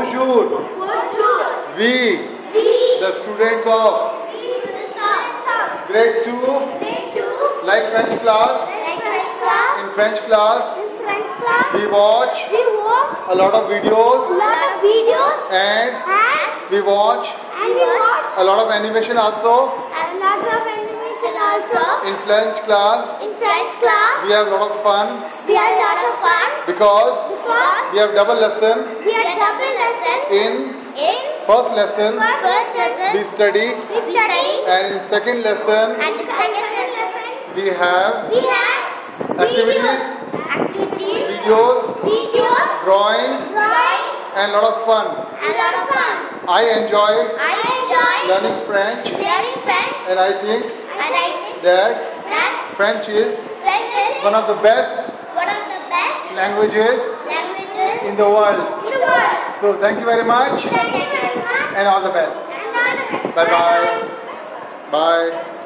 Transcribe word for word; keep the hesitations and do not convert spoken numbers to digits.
Bonjour. Bonjour. We, We, the students of the students of grade two, grade two, like French class, like French class, in French class, in French class, we watch we watch a lot of videos a lot of videos and and we watch and we watch a lot of animation also. and lots of animation also. In French class, In French class, we have a lot of fun we had a lot of fun because because we have double lesson. we had double lesson In in first lesson, first lesson. we study, We study and in second lesson, and in second lesson we have we have activities, activities, videos, videos, drawings, drawings, and a lot of fun. and a lot of fun. I enjoy I enjoy learning French, learning French, and I think and I think that that French is French is one of the best one of the best languages languages in the world. in the world. So thank you very much Thank you very much and all the best. and all the best. Bye bye. Bye.